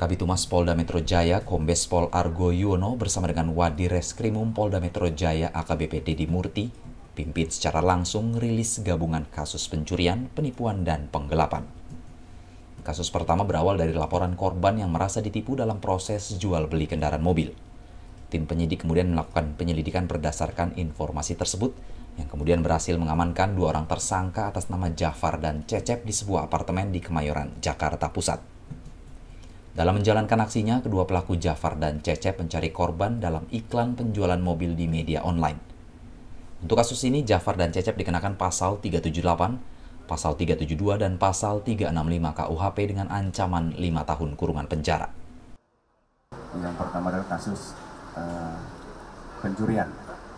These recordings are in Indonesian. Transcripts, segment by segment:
Kabitumas Polda Metro Jaya, Kombes Pol Argo Yuwono bersama dengan Wadireskrimum Polda Metro Jaya AKBP Dedi Murti pimpin secara langsung rilis gabungan kasus pencurian, penipuan, dan penggelapan. Kasus pertama berawal dari laporan korban yang merasa ditipu dalam proses jual beli kendaraan mobil. Tim penyidik kemudian melakukan penyelidikan berdasarkan informasi tersebut, yang kemudian berhasil mengamankan 2 orang tersangka atas nama Jafar dan Cecep di sebuah apartemen di Kemayoran, Jakarta Pusat. Dalam menjalankan aksinya, kedua pelaku Jafar dan Cecep mencari korban dalam iklan penjualan mobil di media online. Untuk kasus ini, Jafar dan Cecep dikenakan pasal 378, pasal 372, dan pasal 365 KUHP dengan ancaman 5 tahun kurungan penjara. Yang pertama adalah kasus pencurian.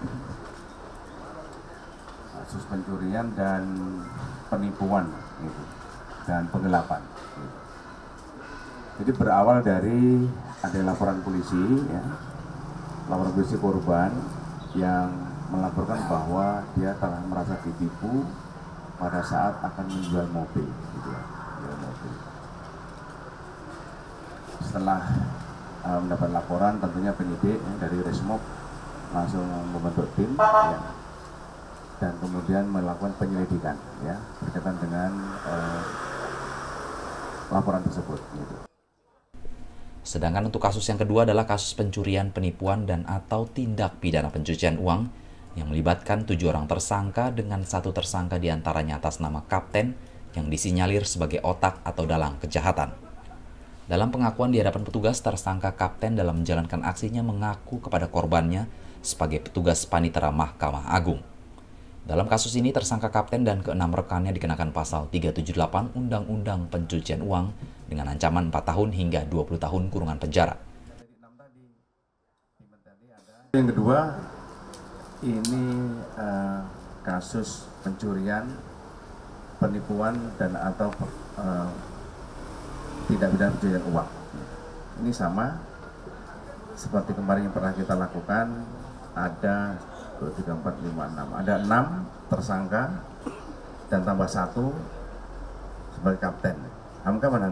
Kasus pencurian dan penipuan gitu, dan penggelapan. Gitu. Jadi berawal dari ada laporan polisi, ya, laporan polisi korban yang melaporkan bahwa dia telah merasa ditipu pada saat akan menjual mobil, gitu ya, menjual mobil. Setelah mendapat laporan, tentunya penyidik ya, dari Resmob langsung membentuk tim, ya, dan kemudian melakukan penyelidikan, ya, berkaitan dengan laporan tersebut. Gitu. Sedangkan untuk kasus yang kedua adalah kasus pencurian, penipuan, dan atau tindak pidana pencucian uang yang melibatkan 7 orang tersangka dengan 1 tersangka diantaranya atas nama Kapten yang disinyalir sebagai otak atau dalang kejahatan. Dalam pengakuan di hadapan petugas, tersangka Kapten dalam menjalankan aksinya mengaku kepada korbannya sebagai petugas panitera Mahkamah Agung. Dalam kasus ini, tersangka Kapten dan ke-6 rekannya dikenakan pasal 378 Undang-Undang Pencucian Uang dengan ancaman 4 tahun hingga 20 tahun kurungan penjara. Yang kedua, ini kasus pencurian, penipuan, dan atau tidak pidana pencucian uang. Ini sama seperti kemarin yang pernah kita lakukan, ada 2, 3, 4, 5, 6. Ada 6 tersangka dan tambah 1 sebagai kapten. Hamka mana?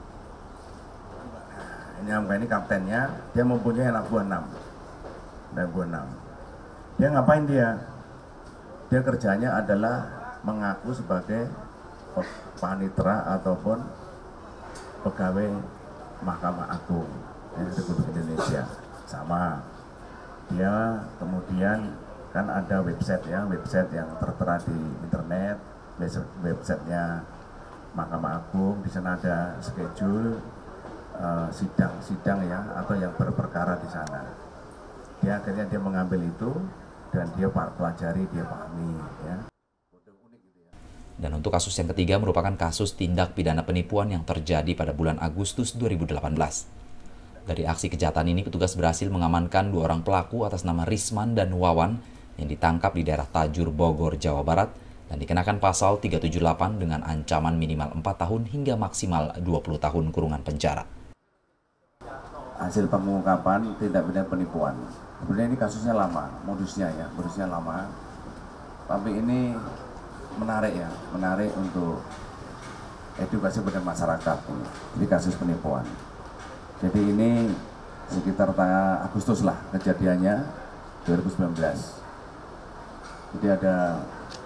Ini Hamka ini kaptennya, dia mempunyai anak buah 6. Dan buah 6. Dia ngapain dia? Dia kerjanya adalah mengaku sebagai panitera ataupun pegawai Mahkamah Agung Republik Indonesia. Sama. Dia kemudian kan ada website, ya, website yang tertera di internet, websitenya Mahkamah Agung. Di sana ada schedule sidang-sidang, ya, atau yang berperkara di sana. Dia akhirnya dia mengambil itu dan dia pelajari, dia pahami, ya. Dan untuk kasus yang ketiga merupakan kasus tindak pidana penipuan yang terjadi pada bulan Agustus 2018. Dari aksi kejahatan ini, petugas berhasil mengamankan 2 orang pelaku atas nama Risman dan Wawan yang ditangkap di daerah Tajur, Bogor, Jawa Barat dan dikenakan pasal 378 dengan ancaman minimal 4 tahun hingga maksimal 20 tahun kurungan penjara. Hasil pengungkapan tindak pidana penipuan. Sebenarnya ini kasusnya lama, modusnya lama. Tapi ini menarik, ya, menarik untuk edukasi pada masyarakat ini. Ini kasus penipuan. Jadi ini sekitar Agustus lah kejadiannya, 2019. Jadi ada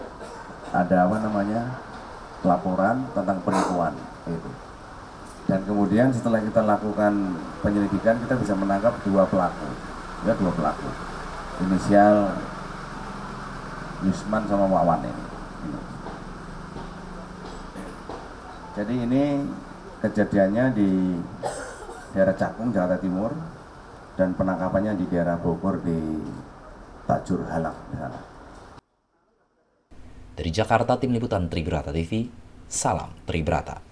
laporan tentang penipuan itu. Dan kemudian setelah kita lakukan penyelidikan, kita bisa menangkap 2 pelaku. Ya, 2 pelaku. Inisial Yusman sama Wawan ini. Jadi ini kejadiannya di daerah Cakung, Jakarta Timur, dan penangkapannya di daerah Bogor di Tajur Halang. Dari Jakarta, Tim Liputan Tribrata TV, salam Tribrata.